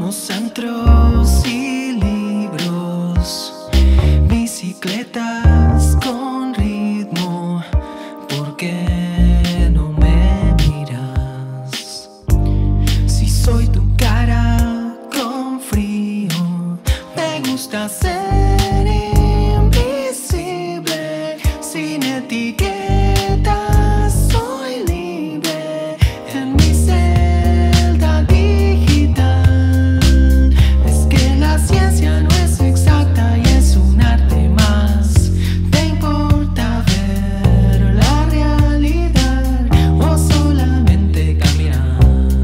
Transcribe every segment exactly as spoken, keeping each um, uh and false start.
centros y libros, bicicletas con ritmo. ¿Por qué no me miras? Si soy tu cara con frío, me gusta ser invisible, sin etiquetas, soy libre en mi celda digital. Es que la ciencia no es exacta y es un arte más. ¿Te importa ver la realidad o solamente caminar?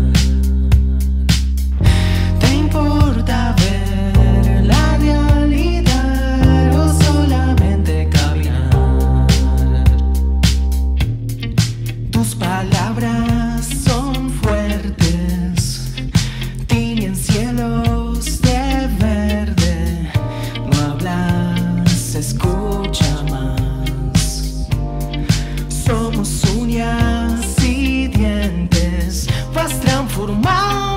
¿Te importa ver la realidad o solamente caminar? Tus palabras son fuertes, tiñen cielos de verde. No hablas, escucha más. Somos uñas y dientes, vas transformando